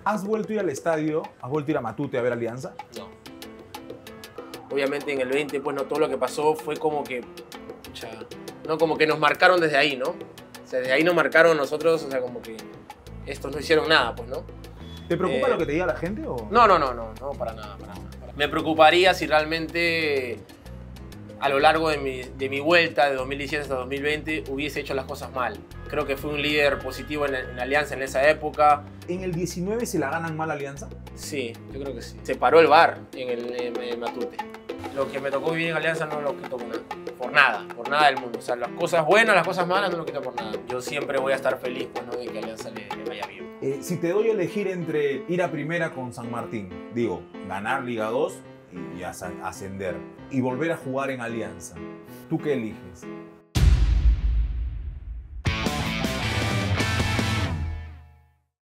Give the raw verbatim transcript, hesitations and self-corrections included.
¿Has vuelto a ir al estadio? ¿Has vuelto a ir a Matute a ver Alianza? No. Obviamente en el veinte, pues no, todo lo que pasó fue como que, ya, no, como que nos marcaron desde ahí, ¿no? O sea, desde ahí nos marcaron nosotros, o sea, como que estos no hicieron nada, pues, ¿no? ¿Te preocupa Eh, lo que te diga la gente o...? No, no, no, no, no, para nada, para nada. Me preocuparía si realmente a lo largo de mi, de mi vuelta de dos mil diecisiete hasta dos mil veinte hubiese hecho las cosas mal. Creo que fui un líder positivo en, en Alianza en esa época. ¿En el diecinueve se la ganan mal Alianza? Sí, yo creo que sí. Se paró el V A R en el en, en Matute. Lo que me tocó vivir en Alianza no lo quito por nada. Por nada, por nada del mundo. O sea, las cosas buenas, las cosas malas no lo quito por nada. Yo siempre voy a estar feliz, pues, ¿no?, de que Alianza le, le vaya bien. Eh, si te doy a elegir entre ir a primera con San Martín, digo, ganar Liga dos y, y ascender, y volver a jugar en Alianza, ¿tú qué eliges?